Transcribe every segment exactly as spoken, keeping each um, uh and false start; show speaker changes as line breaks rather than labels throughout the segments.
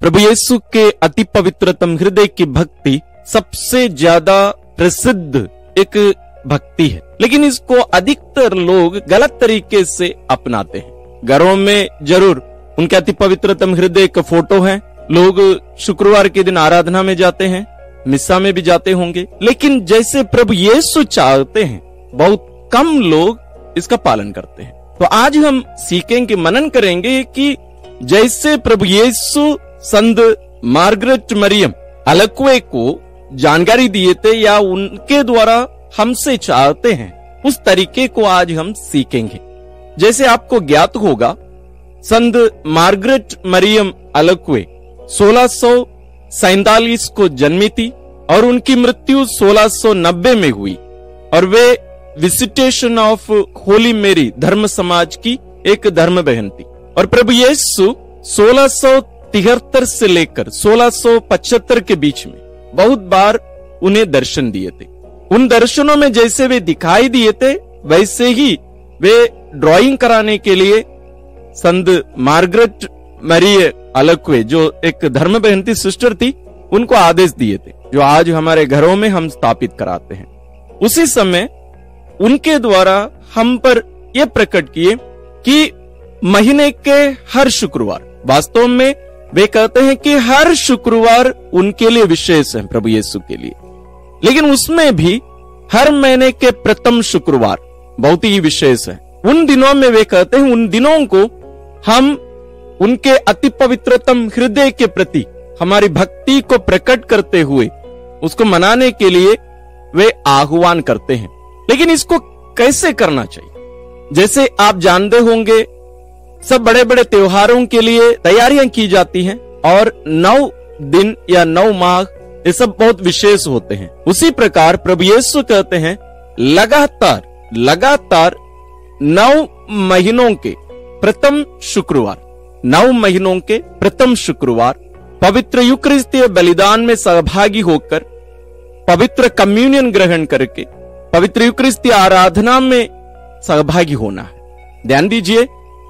प्रभु यीशु के अति पवित्रतम हृदय की भक्ति सबसे ज्यादा प्रसिद्ध एक भक्ति है, लेकिन इसको अधिकतर लोग गलत तरीके से अपनाते हैं। घरों में जरूर उनके अति पवित्रतम हृदय का फोटो है, लोग शुक्रवार के दिन आराधना में जाते हैं, मिस्सा में भी जाते होंगे, लेकिन जैसे प्रभु यीशु चाहते हैं बहुत कम लोग इसका पालन करते हैं। तो आज हम सीखेंगे, मनन करेंगे कि जैसे प्रभु यीशु संत मार्गरेट मरियम अलक्वे को जानकारी दिए थे या उनके द्वारा हमसे चाहते हैं, उस तरीके को आज हम सीखेंगे। जैसे आपको ज्ञात होगा, संत मार्गरेट मरियम अलक्वे सोलह सौ सैतालीस को जन्मी थी और उनकी मृत्यु सोलह सौ नब्बे में हुई, और वे विजिटेशन ऑफ होली मेरी धर्म समाज की एक धर्म बहन थी। और प्रभु यीशु सोलह सौ तिहत्तर से लेकर सोलह सौ पचहत्तर के बीच में बहुत बार उन्हें दर्शन दिए थे। उन दर्शनों में जैसे वे दिखाई दिए थे, वैसे ही वे ड्राइंग कराने के लिए संत मार्गरेट मरियम अलक्वे, जो एक धर्म बहन थी, सिस्टर थी, उनको आदेश दिए थे, जो आज हमारे घरों में हम स्थापित कराते हैं। उसी समय उनके द्वारा हम पर यह प्रकट किए कि महीने के हर शुक्रवार, वास्तव में वे कहते हैं कि हर शुक्रवार उनके लिए विशेष है प्रभु यीशु के लिए, लेकिन उसमें भी हर महीने के प्रथम शुक्रवार बहुत ही विशेष है। उन दिनों में वे कहते हैं, उन दिनों को हम उनके अति पवित्रतम हृदय के प्रति हमारी भक्ति को प्रकट करते हुए उसको मनाने के लिए वे आह्वान करते हैं। लेकिन इसको कैसे करना चाहिए? जैसे आप जानते होंगे, सब बड़े बड़े त्योहारों के लिए तैयारियां की जाती हैं और नौ दिन या नौ माह ये सब बहुत विशेष होते हैं। उसी प्रकार प्रभु यीशु कहते हैं, लगातार लगातार नौ महीनों के प्रथम शुक्रवार, नौ महीनों के प्रथम शुक्रवार पवित्र यूकरिस्तीय बलिदान में सहभागी होकर, पवित्र कम्युनियन ग्रहण करके पवित्र यूकरिस्तीय आराधना में सहभागी होना है। ध्यान दीजिए,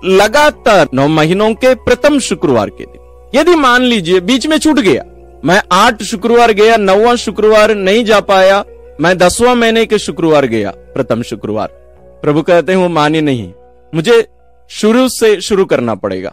लगातार नौ महीनों के प्रथम शुक्रवार के दिन। यदि मान लीजिए बीच में छूट गया, मैं आठ शुक्रवार गया, नौवां शुक्रवार नहीं जा पाया, मैं दसवां महीने के शुक्रवार गया, प्रथम शुक्रवार, प्रभु कहते हैं वो माने नहीं, मुझे शुरू से शुरू करना पड़ेगा,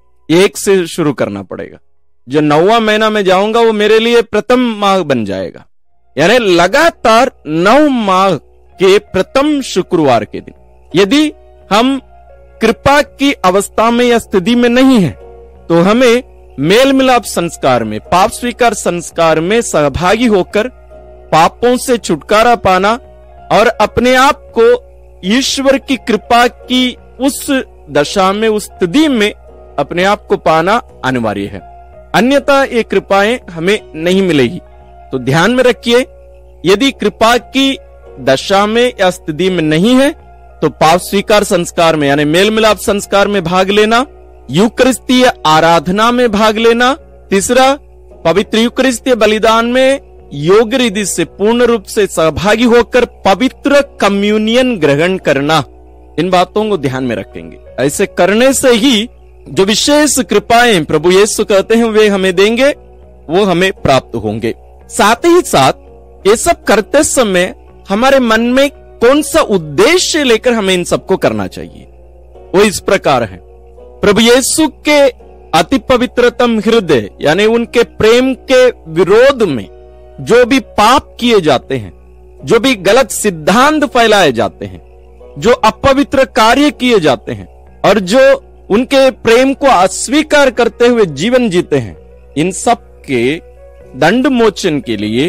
एक से शुरू करना पड़ेगा। जो नौवां महीना में जाऊंगा वो मेरे लिए प्रथम माह बन जाएगा। यानी लगातार नौ माह के प्रथम शुक्रवार के दिन यदि हम कृपा की अवस्था में या स्थिति में नहीं है, तो हमें मेल मिलाप संस्कार में, पाप स्वीकार संस्कार में सहभागी होकर पापों से छुटकारा पाना और अपने आप को ईश्वर की कृपा की उस दशा में, उस स्थिति में अपने आप को पाना अनिवार्य है, अन्यथा ये कृपाएं हमें नहीं मिलेगी। तो ध्यान में रखिए, यदि कृपा की दशा में या स्थिति में नहीं है तो पाप स्वीकार संस्कार में यानी मेल मिलाप संस्कार में भाग लेना, यूकरिस्तीय आराधना में भाग लेना, तीसरा पवित्र यूकरिस्तीय बलिदान में योग्य रीति से पूर्ण रूप से सहभागी होकर पवित्र कम्युनियन ग्रहण करना, इन बातों को ध्यान में रखेंगे। ऐसे करने से ही जो विशेष कृपाएं प्रभु यीशु कहते हैं वे हमें देंगे, वो हमें प्राप्त होंगे। साथ ही साथ ये सब करते समय हमारे मन में कौन सा उद्देश्य लेकर हमें इन सबको करना चाहिए, वो इस प्रकार है। प्रभु यीशु के अति पवित्रतम हृदय यानी उनके प्रेम के विरोध में जो भी पाप किए जाते हैं, जो भी गलत सिद्धांत फैलाए जाते हैं, जो अपवित्र कार्य किए जाते हैं और जो उनके प्रेम को अस्वीकार करते हुए जीवन जीते हैं, इन सब के दंड मोचन के लिए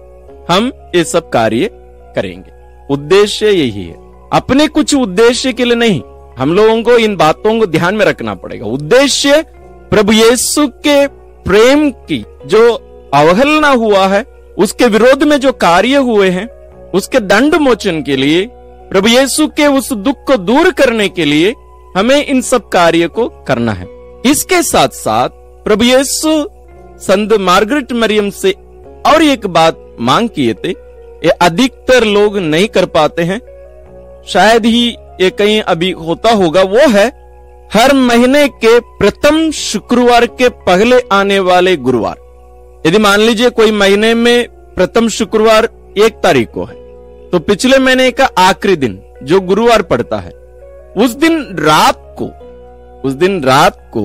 हम ये सब कार्य करेंगे। उद्देश्य यही है, अपने कुछ उद्देश्य के लिए नहीं, हम लोगों को इन बातों को ध्यान में रखना पड़ेगा। उद्देश्य प्रभु यीशु के प्रेम की जो अवहेलना हुआ है, उसके विरोध में जो कार्य हुए हैं, उसके दंड मोचन के लिए, प्रभु यीशु के उस दुख को दूर करने के लिए हमें इन सब कार्य को करना है। इसके साथ साथ प्रभु यीशु संत मार्गरेट मरियम से और एक बात मांग किए थे, ये अधिकतर लोग नहीं कर पाते हैं, शायद ही ये कहीं अभी होता होगा, वो है हर महीने के प्रथम शुक्रवार के पहले आने वाले गुरुवार, यदि मान लीजिए कोई महीने में प्रथम शुक्रवार एक तारीख को है, तो पिछले महीने का आखिरी दिन जो गुरुवार पड़ता है, उस दिन रात को उस दिन रात को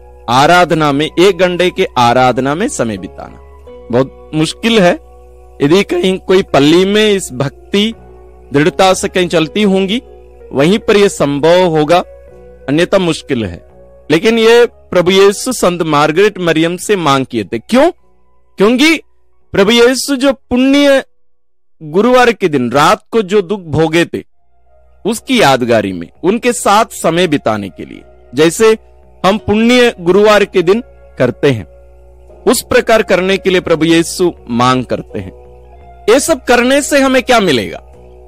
आराधना में, एक घंटे के आराधना में समय बिताना बहुत मुश्किल है। यदि कहीं कोई पल्ली में इस भक्ति दृढ़ता से कहीं चलती होंगी, वहीं पर यह संभव होगा, अन्यथा मुश्किल है। लेकिन ये प्रभु यीशु संत मार्गरेट मरियम से मांग किए थे। क्यों? क्योंकि प्रभु यीशु जो पुण्य गुरुवार के दिन रात को जो दुख भोगे थे, उसकी यादगारी में उनके साथ समय बिताने के लिए, जैसे हम पुण्य गुरुवार के दिन करते हैं, उस प्रकार करने के लिए प्रभु यीशु मांग करते हैं। ये सब करने से हमें क्या मिलेगा?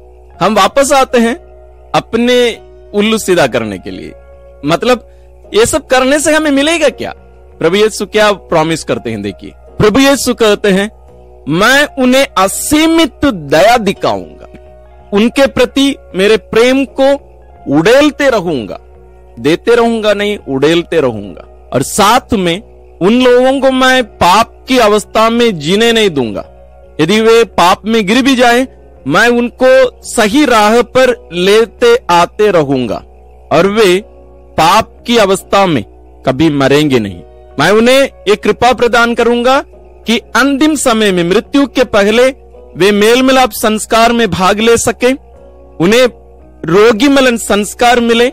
हम वापस आते हैं अपने उल्लू सीधा करने के लिए। मतलब ये सब करने से हमें मिलेगा क्या? प्रभु यीशु क्या प्रॉमिस करते हैं? देखिए, प्रभु यीशु कहते हैं, मैं उन्हें असीमित दया दिखाऊंगा, उनके प्रति मेरे प्रेम को उड़ेलते रहूंगा, देते रहूंगा नहीं, उड़ेलते रहूंगा। और साथ में उन लोगों को मैं पाप की अवस्था में जीने नहीं दूंगा। यदि वे पाप में गिर भी जाए, मैं उनको सही राह पर लेते आते रहूंगा और वे पाप की अवस्था में कभी मरेंगे नहीं। मैं उन्हें एक कृपा प्रदान करूंगा कि अंतिम समय में, मृत्यु के पहले, वे मेल मिलाप संस्कार में भाग ले सके, उन्हें रोगी मिलन संस्कार मिले,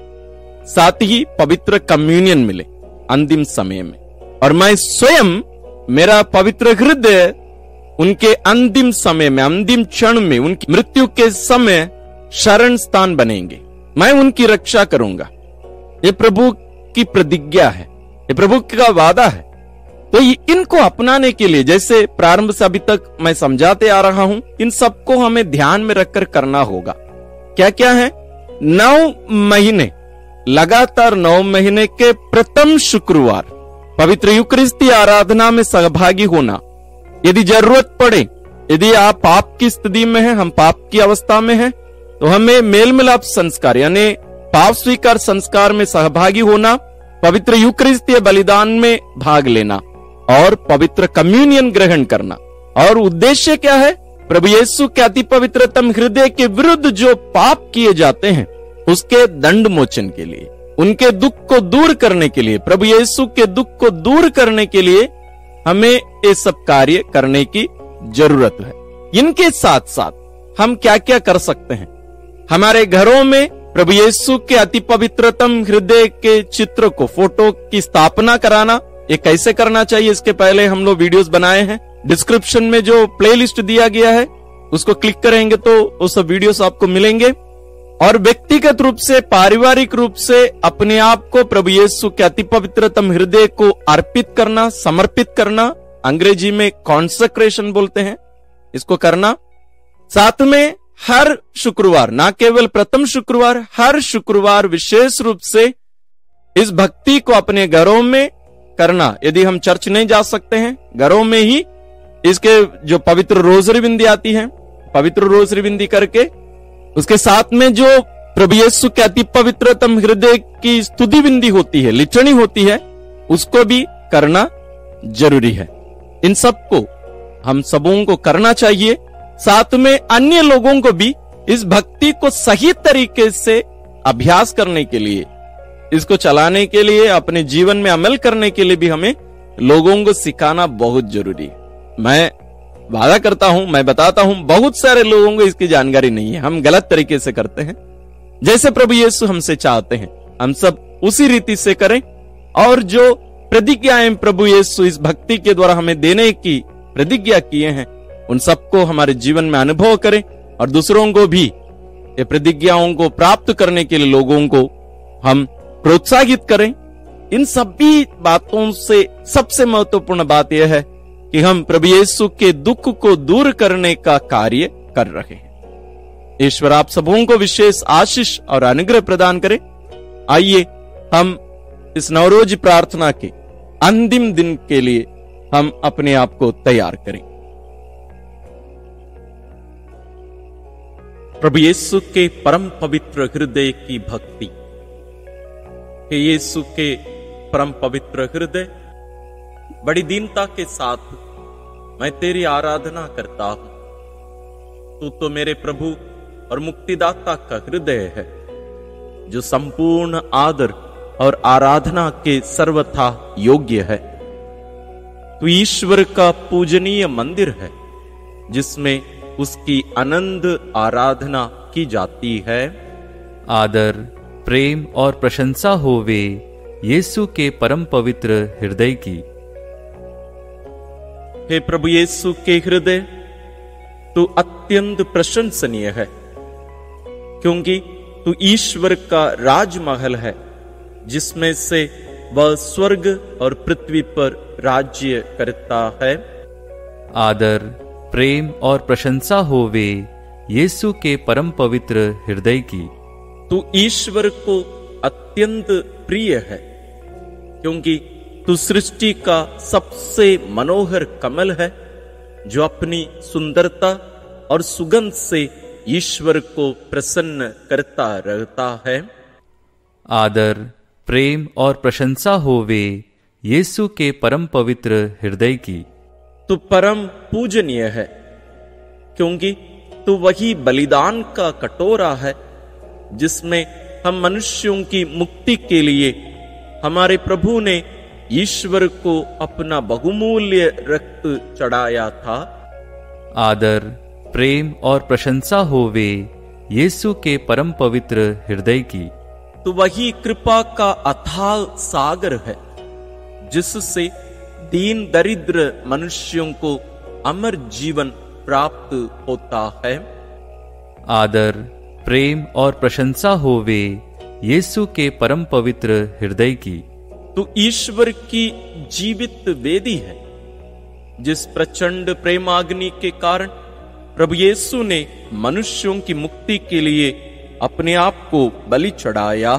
साथ ही पवित्र कम्युनियन मिले अंतिम समय में। और मैं स्वयं, मेरा पवित्र हृदय उनके अंतिम समय में, अंतिम क्षण में, उनकी मृत्यु के समय शरण स्थान बनेंगे। मैं उनकी रक्षा करूंगा। ये प्रभु की प्रतिज्ञा है, ये प्रभु का वादा है। तो इनको अपनाने के लिए, जैसे प्रारंभ से अभी तक मैं समझाते आ रहा हूं, इन सबको हमें ध्यान में रखकर करना होगा। क्या क्या है? नौ महीने, लगातार नौ महीने के प्रथम शुक्रवार पवित्र यूकरिस्ती आराधना में सहभागी होना। यदि जरूरत पड़े, यदि आप पाप की स्थिति में हैं, हम पाप की अवस्था में हैं, तो हमें मेल मिलाप संस्कार यानी पाप स्वीकार संस्कार में सहभागी होना, पवित्र यूकरिस्तीय बलिदान में भाग लेना और पवित्र कम्युनियन ग्रहण करना। और उद्देश्य क्या है? प्रभु यीशु के अति पवित्रतम हृदय के विरुद्ध जो पाप किए जाते हैं, उसके दंड मोचन के लिए, उनके दुख को दूर करने के लिए, प्रभु यीशु के दुख को दूर करने के लिए हमें ये सब कार्य करने की जरूरत है। इनके साथ साथ हम क्या क्या कर सकते हैं? हमारे घरों में प्रभु यीशु के अति पवित्रतम हृदय के चित्र को, फोटो की स्थापना कराना। ये कैसे करना चाहिए, इसके पहले हम लोग वीडियोस बनाए हैं। डिस्क्रिप्शन में जो प्लेलिस्ट दिया गया है, उसको क्लिक करेंगे तो वो सब वीडियोस आपको मिलेंगे। और व्यक्तिगत रूप से, पारिवारिक रूप से अपने आप को प्रभु यीशु के अति पवित्रतम हृदय को अर्पित करना, समर्पित करना, अंग्रेजी में कॉन्सेक्रेशन बोलते हैं, इसको करना। साथ में हर शुक्रवार, ना केवल प्रथम शुक्रवार, हर शुक्रवार विशेष रूप से इस भक्ति को अपने घरों में करना। यदि हम चर्च नहीं जा सकते हैं, घरों में ही इसके जो पवित्र रोजरी बिंदी आती है, पवित्र रोजरी बिंदी करके उसके साथ में जो प्रभु यीशु के अति पवित्रतम हृदय की स्तुति बिंदी होती है, लिटनी होती है, उसको भी करना जरूरी है। इन सबको हम सबों को करना चाहिए। साथ में अन्य लोगों को भी इस भक्ति को सही तरीके से अभ्यास करने के लिए, इसको चलाने के लिए, अपने जीवन में अमल करने के लिए भी हमें लोगों को सिखाना बहुत जरूरी है। मैं वादा करता हूं, मैं बताता हूं, बहुत सारे लोगों को इसकी जानकारी नहीं है। हम गलत तरीके से करते हैं। जैसे प्रभु यीशु हमसे चाहते हैं, हम सब उसी रीति से करें। और जो प्रतिज्ञाएं प्रभु यीशु इस भक्ति के द्वारा हमें देने की प्रतिज्ञा किए हैं, उन सबको हमारे जीवन में अनुभव करें और दूसरों को भी ये प्रतिज्ञाओं को प्राप्त करने के लिए लोगों को हम प्रोत्साहित करें। इन सभी बातों से सबसे महत्वपूर्ण बात यह है कि हम प्रभु यीशु के दुख को दूर करने का कार्य कर रहे हैं। ईश्वर आप सबों को विशेष आशीष और अनुग्रह प्रदान करे। आइए हम इस नवरोज प्रार्थना के अंतिम दिन के लिए हम अपने आप को तैयार करें। प्रभु यीशु के परम पवित्र हृदय की भक्ति हे यीशु के परम पवित्र हृदय, बड़ी दीनता के साथ मैं तेरी आराधना करता हूं। तू तो मेरे प्रभु और मुक्तिदाता का हृदय है, जो संपूर्ण आदर और आराधना के सर्वथा योग्य है। तू ईश्वर का पूजनीय मंदिर है, जिसमें उसकी अनंत आराधना की जाती है।
आदर, प्रेम और प्रशंसा होवे यीशु के परम पवित्र हृदय की।
हे प्रभु यीशु के हृदय, तू अत्यंत प्रशंसनीय है, क्योंकि तू ईश्वर का राजमहल है, जिसमें से वह स्वर्ग और पृथ्वी पर राज्य करता है।
आदर, प्रेम और प्रशंसा होवे यीशु के परम पवित्र हृदय की।
तू ईश्वर को अत्यंत प्रिय है, क्योंकि तू सृष्टि का सबसे मनोहर कमल है, जो अपनी सुंदरता और सुगंध से ईश्वर को प्रसन्न करता रहता है।
आदर, प्रेम और प्रशंसा होवे यीशु के परम पवित्र हृदय की।
तू परम पूजनीय है, क्योंकि तू वही बलिदान का कटोरा है, जिसमें हम मनुष्यों की मुक्ति के लिए हमारे प्रभु ने ईश्वर को अपना बहुमूल्य रक्त चढ़ाया था।
आदर, प्रेम और प्रशंसा होवे यीशु के परम पवित्र हृदय की।
तो वही कृपा का अथाह सागर है, जिससे दीन दरिद्र मनुष्यों को अमर जीवन प्राप्त होता है।
आदर, प्रेम और प्रशंसा होवे यीशु के परम पवित्र हृदय की।
तू ईश्वर की जीवित वेदी है, जिस प्रचंड प्रेमाग्नि के कारण प्रभु यीशु ने मनुष्यों की मुक्ति के लिए अपने आप को बलि चढ़ाया।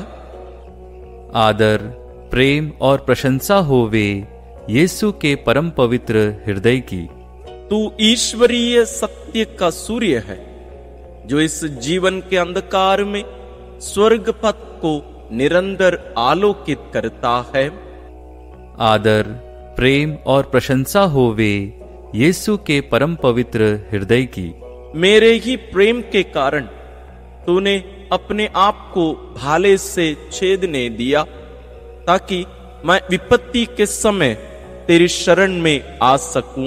आदर, प्रेम और प्रशंसा होवे यीशु के परम पवित्र हृदय की।
तू ईश्वरीय सत्य का सूर्य है, जो इस जीवन के अंधकार में स्वर्ग पथ को निरंतर आलोकित करता है।
आदर, प्रेम और प्रशंसा होवे यीशु के परम पवित्र हृदय की।
मेरे ही प्रेम के कारण तूने अपने आप को भाले से छेदने दिया, ताकि मैं विपत्ति के समय तेरी शरण में आ सकूं।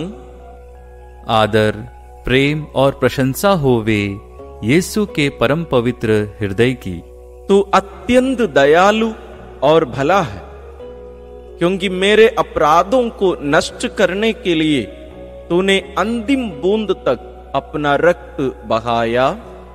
आदर, प्रेम और प्रशंसा होवे यीशु के परम पवित्र हृदय की।
तू अत्यंत दयालु और भला है, क्योंकि मेरे अपराधों को नष्ट करने के लिए तूने अंतिम बूंद तक अपना रक्त बहाया।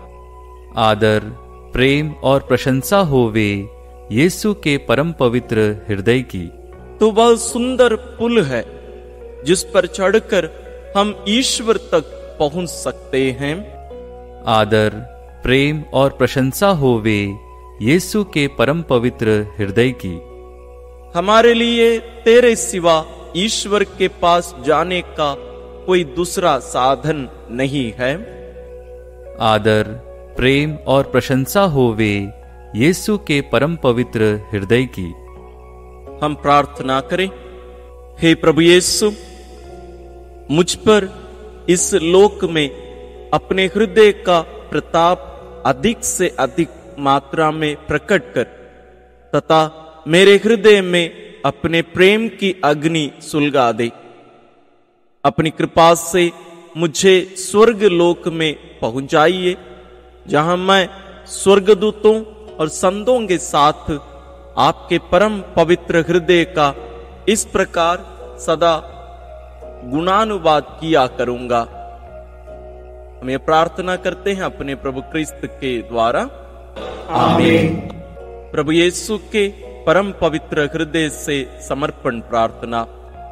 आदर, प्रेम और प्रशंसा होवे यीशु के परम पवित्र हृदय की।
तो वह सुंदर पुल है, जिस पर चढ़कर हम ईश्वर तक पहुंच सकते हैं।
आदर, प्रेम और प्रशंसा होवे यीशु के परम पवित्र हृदय की।
हमारे लिए तेरे सिवा ईश्वर के पास जाने का कोई दूसरा साधन नहीं है।
आदर, प्रेम और प्रशंसा होवे यीशु के परम पवित्र हृदय की।
हम प्रार्थना करें। हे प्रभु यीशु, मुझ पर इस लोक में अपने हृदय का प्रताप अधिक से अधिक मात्रा में प्रकट कर, तथा मेरे हृदय में अपने प्रेम की अग्नि सुलगा दे। अपनी कृपा से मुझे स्वर्ग लोक में पहुंचाइए, जहां मैं स्वर्गदूतों और संतों के साथ आपके परम पवित्र हृदय का इस प्रकार सदा गुणानुवाद किया करूंगा। हम ये प्रार्थना करते हैं अपने प्रभु क्रिस्त के द्वारा, आमीन। प्रभु यीशु के परम पवित्र हृदय से समर्पण प्रार्थना।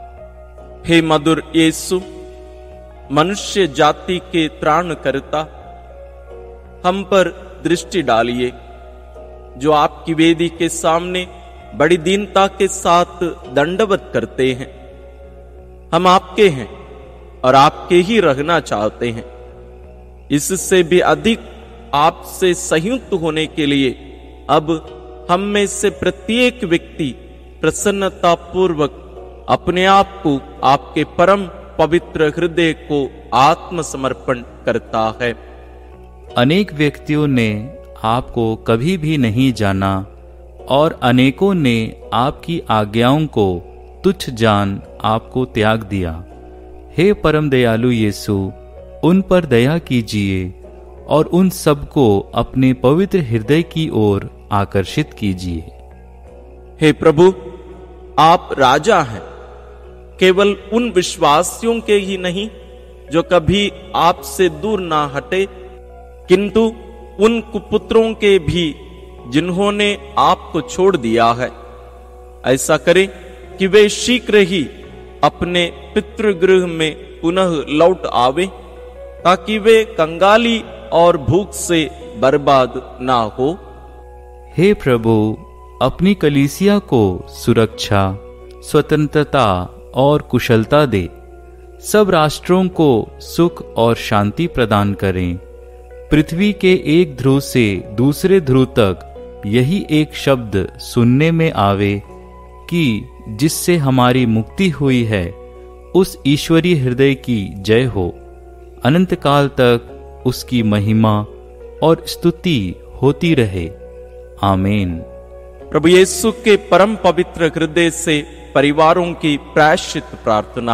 हे मधुर यीशु, मनुष्य जाति के त्राणकर्ता, हम पर दृष्टि डालिए, जो आपकी वेदी के सामने बड़ी दीनता के साथ दंडवत करते हैं। हम आपके हैं और आपके ही रहना चाहते हैं। इससे भी अधिक आपसे संयुक्त होने के लिए अब हम में से प्रत्येक व्यक्ति प्रसन्नता पूर्वक अपने आप को आपके परम पवित्र हृदय को आत्मसमर्पण करता है।
अनेक व्यक्तियों ने आपको कभी भी नहीं जाना और अनेकों ने आपकी आज्ञाओं को तुच्छ जान आपको त्याग दिया। हे परम दयालु यीशु, उन पर दया कीजिए और उन सबको अपने पवित्र हृदय की ओर आकर्षित कीजिए।
हे प्रभु, आप राजा हैं, केवल उन विश्वासियों के ही नहीं जो कभी आपसे दूर ना हटे, किंतु उन कुपुत्रों के भी जिन्होंने आपको छोड़ दिया है। ऐसा करें कि वे शीघ्र ही अपने पितृगृह में पुनः लौट आवे, ताकि वे कंगाली और भूख से बर्बाद ना हो।
हे प्रभु, अपनी कलीसिया को सुरक्षा, स्वतंत्रता और कुशलता दे। सब राष्ट्रों को सुख और शांति प्रदान करें। पृथ्वी के एक ध्रुव से दूसरे ध्रुव तक यही एक शब्द सुनने में आवे कि जिससे हमारी मुक्ति हुई है, उस ईश्वरीय हृदय की जय हो। अनंत काल तक उसकी महिमा और स्तुति होती रहे। आमीन।
प्रभु यीशु के परम पवित्र हृदय से परिवारों की प्रायश्चित प्रार्थना।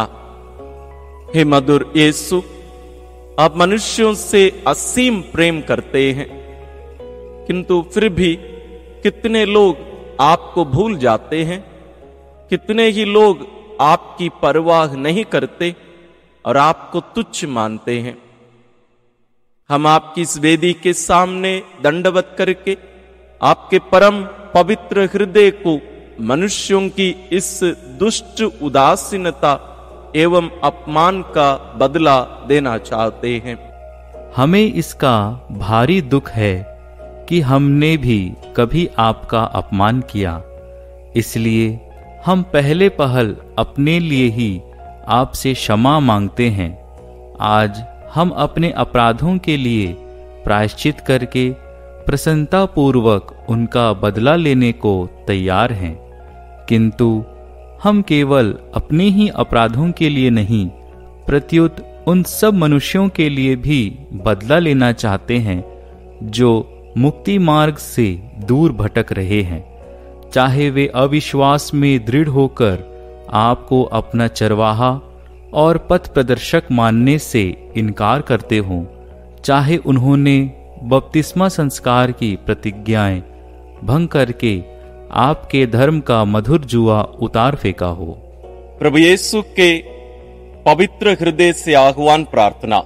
हे मधुर यीशु, आप मनुष्यों से असीम प्रेम करते हैं, किंतु फिर भी कितने लोग आपको भूल जाते हैं, कितने ही लोग आपकी परवाह नहीं करते और आपको तुच्छ मानते हैं। हम आपकी इस वेदी के सामने दंडवत करके आपके परम पवित्र हृदय को मनुष्यों की इस दुष्ट उदासीनता एवं अपमान का बदला देना चाहते हैं।
हमें इसका भारी दुख है कि हमने भी कभी आपका अपमान किया, इसलिए हम पहले पहल अपने लिए ही आपसे क्षमा मांगते हैं। आज हम अपने अपराधों के लिए प्रायश्चित करके प्रसन्नता पूर्वक उनका बदला लेने को तैयार हैं, किंतु हम केवल अपने ही अपराधों के लिए नहीं, प्रत्युत उन सब मनुष्यों के लिए भी बदला लेना चाहते हैं जो मुक्ति मार्ग से दूर भटक रहे हैं। चाहे वे अविश्वास में दृढ़ होकर आपको अपना चरवाहा और पथ प्रदर्शक मानने से इनकार करते हों, चाहे उन्होंने बपतिस्मा संस्कार की प्रतिज्ञाएं भंग करके आपके धर्म का मधुर जुआ उतार फेंका हो।
प्रभु यीशु के पवित्र हृदय से आह्वान प्रार्थना।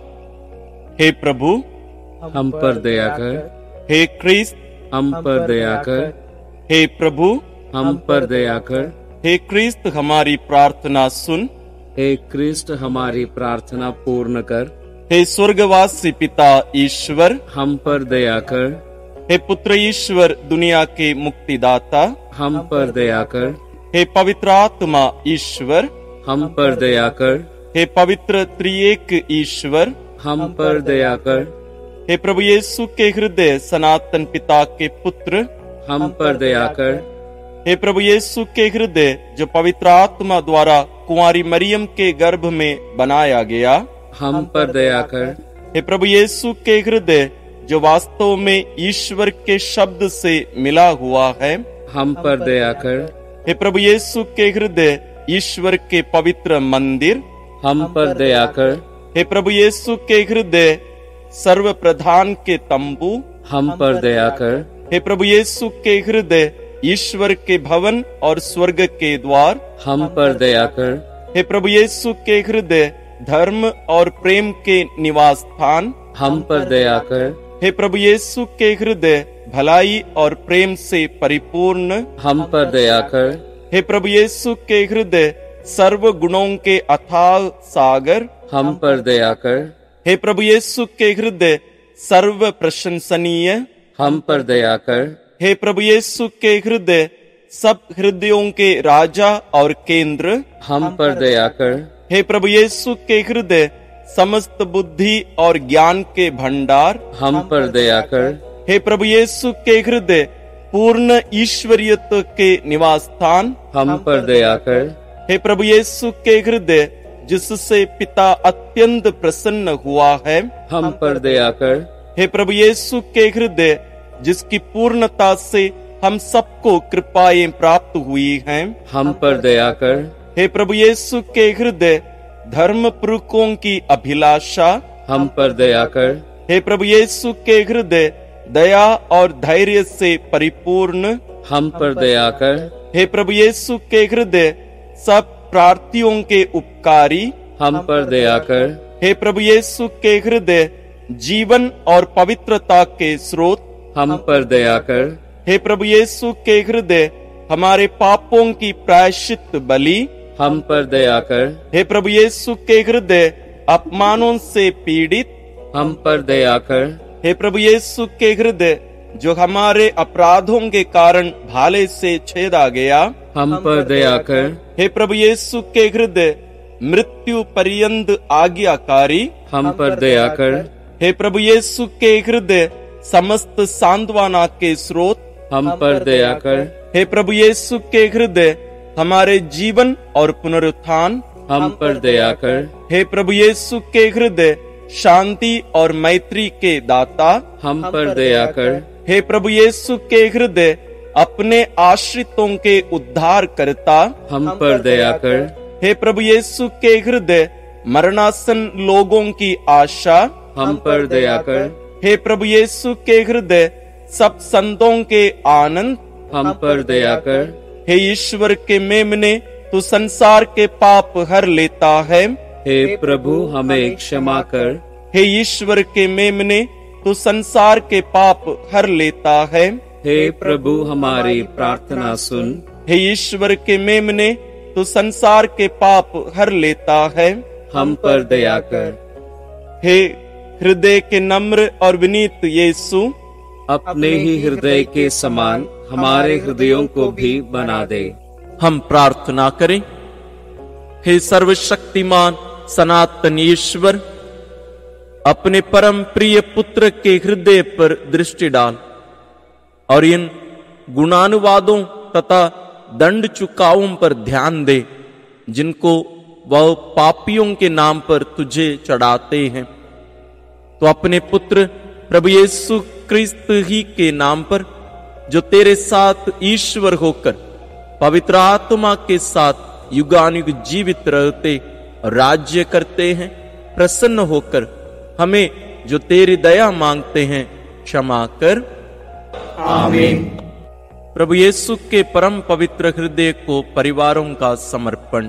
हे प्रभु,
हम पर दया कर।
हे क्रिस्त,
हम पर दया कर।
हे प्रभु,
हम पर दया कर।
हे क्रिस्त, हमारी प्रार्थना सुन।
हे क्रिस्त, हमारी प्रार्थना पूर्ण कर।
हे स्वर्गवासी पिता ईश्वर,
हम पर दया कर।
हे पुत्र ईश्वर, दुनिया के मुक्तिदाता,
हम पर दया कर।
हे पवित्र आत्मा ईश्वर,
हम पर दया कर।
हे पवित्र त्रिएक ईश्वर,
हम पर दया कर।
हे प्रभु यीशु के हृदय सनातन पिता के पुत्र,
हम पर दया कर।
हे प्रभु यीशु के हृदय जो पवित्र आत्मा द्वारा कुंवारी मरियम के गर्भ में बनाया गया,
हम पर दया कर।
हे प्रभु यीशु के हृदय जो वास्तव में ईश्वर के शब्द से मिला हुआ है,
हम पर दया कर।
हे प्रभु यीशु के हृदय ईश्वर के पवित्र मंदिर,
हम पर दया कर।
हे प्रभु यीशु के हृदय सर्व प्रधान के तंबू,
हम पर दया कर।
हे प्रभु यीशु के हृदय ईश्वर के भवन और स्वर्ग के द्वार,
हम पर दया कर।
हे प्रभु यीशु के हृदय धर्म और प्रेम के निवास स्थान,
हम पर दया कर।
हे प्रभु यीशु के हृदय भलाई और प्रेम से परिपूर्ण,
हम पर दया कर।
हे प्रभु यीशु के हृदय सर्व गुणों के अथाह सागर,
हम पर दया कर।
हे प्रभु यीशु के हृदय सर्व प्रशंसनीय,
हम पर दया कर।
हे प्रभु यीशु के हृदय सब हृदयों के राजा और केंद्र,
हम पर दया कर।
हे प्रभु यीशु के हृदय समस्त बुद्धि और ज्ञान के भंडार,
हम पर दया कर।
हे प्रभु यीशु के हृदय पूर्ण ईश्वरीयत्व के निवास स्थान
हम पर दया कर।
हे प्रभु यीशु के हृदय जिससे पिता अत्यंत प्रसन्न हुआ है,
हम पर दया कर।
हे प्रभु यीशु के हृदय जिसकी पूर्णता से हम सबको कृपाएं प्राप्त हुई हैं,
हम पर दया कर।
हे प्रभु यीशु के हृदय धर्म पुरुषों की अभिलाषा,
हम पर दया कर।
हे प्रभु यीशु के हृदय दया और धैर्य से परिपूर्ण,
हम पर दया कर।
हे प्रभु यीशु के हृदय सब प्रार्थियों के उपकारी,
हम पर दया कर।
हे प्रभु यीशु के हृदय जीवन और पवित्रता के स्रोत,
हम पर दया कर।
हे प्रभु यीशु के हृदय हमारे पापों की प्रायश्चित बलि,
हम पर दया कर।
हे प्रभु यीशु के हृदय अपमानों से पीड़ित,
हम पर दया कर।
हे प्रभु यीशु के हृदय जो हमारे अपराधों के कारण भाले से छेदा गया,
हम पर दया कर।
हे प्रभु यीशु के हृदय मृत्यु पर्यंत आज्ञाकारी,
हम पर दया कर।
हे प्रभु यीशु के हृदय समस्त सांत्वना के स्रोत,
हम पर दया कर।
हे प्रभु यीशु के हृदय हमारे जीवन और पुनरुत्थान,
हम पर दया कर।
हे प्रभु यीशु के हृदय शांति और मैत्री के दाता,
हम पर दया कर।
हे प्रभु यीशु के हृदय अपने आश्रितों के उद्धार करता,
हम पर दया कर।
हे प्रभु यीशु के हृदय मरणासन लोगों की आशा,
हम पर दया कर।
हे प्रभु यीशु के हृदय सब संतों के आनंद,
हम पर दया कर।
हे ईश्वर के मेमने तू संसार के पाप हर लेता है,
हे प्रभु हमें क्षमा कर।
हे ईश्वर के मेमने तू संसार के पाप हर लेता है,
हे प्रभु हमारी प्रार्थना सुन।
हे ईश्वर के मेमने तू संसार के पाप हर लेता है,
हम पर दया कर।
हे हृदय के नम्र और विनीत यीशु,
अपने ही हृदय के समान हमारे हृदयों को भी बना दे।
हम प्रार्थना करें। हे सर्वशक्तिमान सनातन ईश्वर, अपने परम प्रिय पुत्र के हृदय पर दृष्टि डाल और इन गुणानुवादों तथा दंड चुकावों पर ध्यान दे जिनको वह पापियों के नाम पर तुझे चढ़ाते हैं। तो अपने पुत्र प्रभु यीशु क्रिस्त ही के नाम पर जो तेरे साथ ईश्वर होकर पवित्र आत्मा के साथ युगानुग जीवित रहते और राज्य करते हैं, प्रसन्न होकर हमें जो तेरी दया मांगते हैं क्षमा कर।
आमीन।
प्रभु यीशु के परम पवित्र हृदय को परिवारों का समर्पण।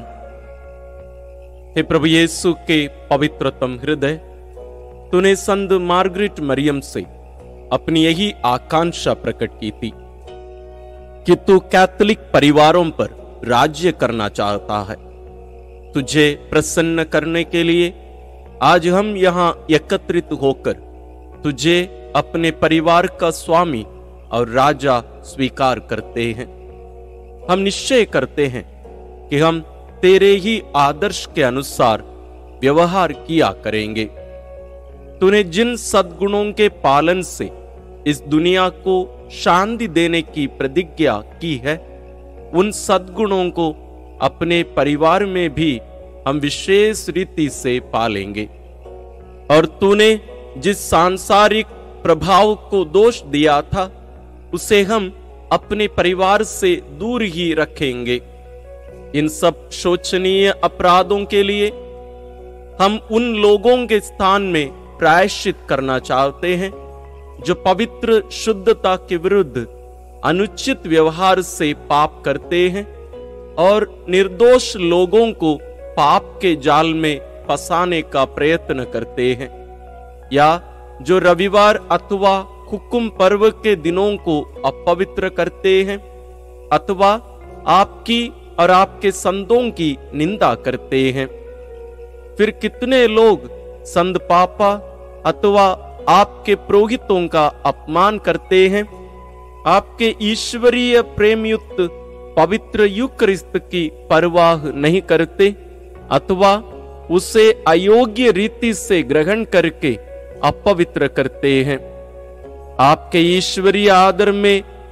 हे प्रभु यीशु के पवित्रतम हृदय, तूने संत मार्गरेट मरियम से अपनी यही आकांक्षा प्रकट की थी कि तू कैथोलिक परिवारों पर राज्य करना चाहता है। तुझे प्रसन्न करने के लिए आज हम यहाँ एकत्रित होकर तुझे अपने परिवार का स्वामी और राजा स्वीकार करते हैं। हम निश्चय करते हैं कि हम तेरे ही आदर्श के अनुसार व्यवहार किया करेंगे। तूने जिन सद्गुणों के पालन से इस दुनिया को शांति देने की प्रतिज्ञा की है, उन सद्गुणों को अपने परिवार में भी हम विशेष रीति से पालेंगे। और तूने जिस सांसारिक प्रभाव को दोष दिया था, उसे हम अपने परिवार से दूर ही रखेंगे। इन सब शोचनीय अपराधों के लिए हम उन लोगों के स्थान में प्रायश्चित करना चाहते हैं जो पवित्र शुद्धता के विरुद्ध अनुचित व्यवहार से पाप करते हैं और निर्दोष लोगों को पाप के जाल में फंसाने का प्रयत्न करते हैं, या जो रविवार अथवा हुक्म पर्व के दिनों को अपवित्र करते हैं अथवा आपकी और आपके संतों की निंदा करते हैं। फिर कितने लोग संत पापा अथवा आपके पुरोहितों का अपमान करते हैं, आपके ईश्वरीय प्रेमयुक्त पवित्र यूकरिस्त की परवाह नहीं करते अथवा उसे अयोग्य रीति से ग्रहण करके अपवित्र करते हैं। आपके ईश्वरीय आदर में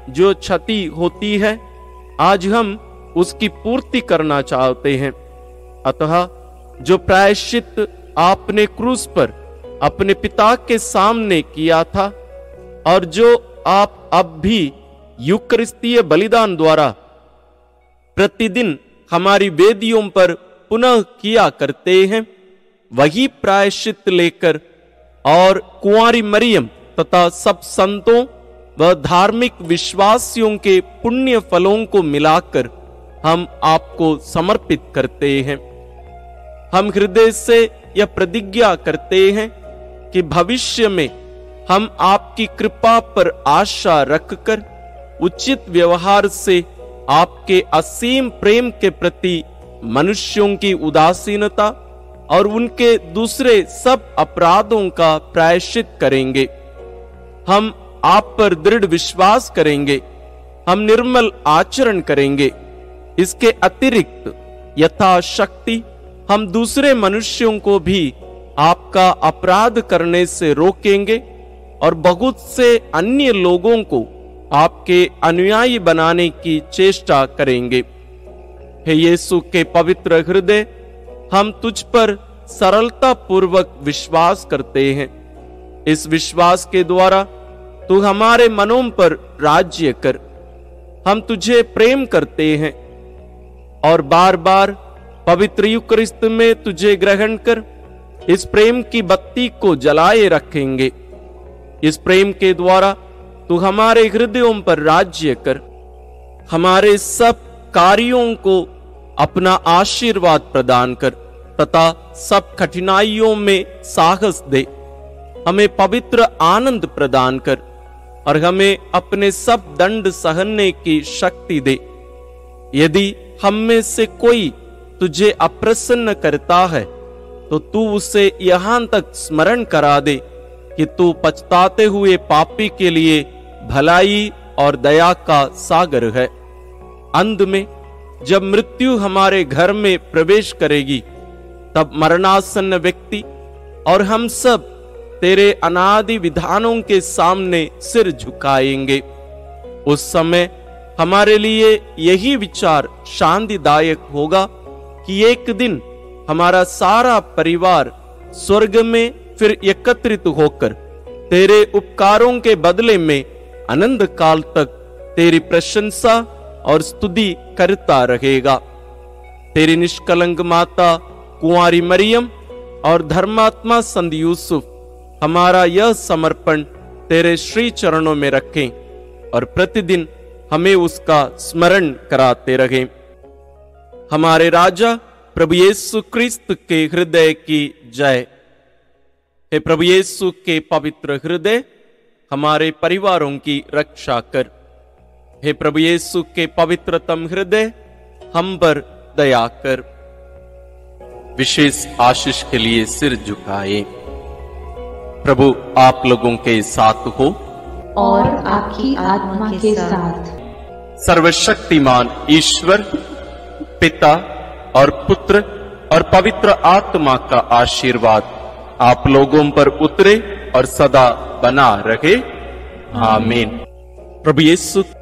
जो क्षति होती है, आज हम उसकी पूर्ति करना चाहते हैं। अतः जो प्रायश्चित आपने क्रूस पर अपने पिता के सामने किया था और जो आप अब भी यूकरिस्तीय बलिदान द्वारा प्रतिदिन हमारी वेदियों पर पुनः किया करते हैं, वही प्रायश्चित लेकर और कुंवारी मरियम तथा सब संतों व धार्मिक विश्वासियों के पुण्य फलों को मिलाकर हम आपको समर्पित करते हैं। हम हृदय से यह प्रतिज्ञा करते हैं कि भविष्य में हम आपकी कृपा पर आशा रखकर उचित व्यवहार से आपके असीम प्रेम के प्रति मनुष्यों की उदासीनता और उनके दूसरे सब अपराधों का प्रायश्चित करेंगे। हम आप पर दृढ़ विश्वास करेंगे, हम निर्मल आचरण करेंगे। इसके अतिरिक्त यथाशक्ति हम दूसरे मनुष्यों को भी आपका अपराध करने से रोकेंगे और बहुत से अन्य लोगों को आपके अनुयायी बनाने की चेष्टा करेंगे। हे यीशु के पवित्र हृदय, हम तुझ पर सरलता पूर्वक विश्वास करते हैं। इस विश्वास के द्वारा तू हमारे मनों पर राज्य कर। हम तुझे प्रेम करते हैं और बार बार पवित्र यूकरिस्त में तुझे ग्रहण कर इस प्रेम की बत्ती को जलाए रखेंगे। इस प्रेम के द्वारा तू हमारे हृदयों पर राज्य कर, हमारे सब कार्यों को अपना आशीर्वाद प्रदान कर तथा सब कठिनाइयों में साहस दे। हमें पवित्र आनंद प्रदान कर और हमें अपने सब दंड सहने की शक्ति दे। यदि हम में से कोई तुझे अप्रसन्न करता है तो तू उसे यहां तक स्मरण करा दे कि तू पछताते हुए पापी के लिए भलाई और दया का सागर है। अंत में जब मृत्यु हमारे घर में प्रवेश करेगी, तब मरणासन्न व्यक्ति और हम सब तेरे अनादि विधानों के सामने सिर झुकाएंगे। उस समय हमारे लिए यही विचार शांतिदायक होगा कि एक दिन हमारा सारा परिवार स्वर्ग में फिर एकत्रित होकर तेरे उपकारों के बदले में अनंत काल तक तेरी प्रशंसा और स्तुति करता रहेगा। तेरी निष्कलंक माता कुंवारी मरियम और धर्मात्मा संत यूसुफ हमारा यह समर्पण तेरे श्री चरणों में रखें और प्रतिदिन हमें उसका स्मरण कराते रहें। हमारे राजा प्रभु यीशु क्रिस्त के हृदय की जय। हे प्रभु यीशु के पवित्र हृदय, हमारे परिवारों की रक्षा कर। हे प्रभु यीशु के पवित्रतम हृदय, हम पर दया कर। विशेष आशीष के लिए सिर झुकाए। प्रभु आप लोगों के साथ हो
और आपकी आत्मा के साथ।
सर्वशक्तिमान ईश्वर पिता और पुत्र और पवित्र आत्मा का आशीर्वाद आप लोगों पर उतरे और सदा बना रहे। आमीन। प्रभु यीशु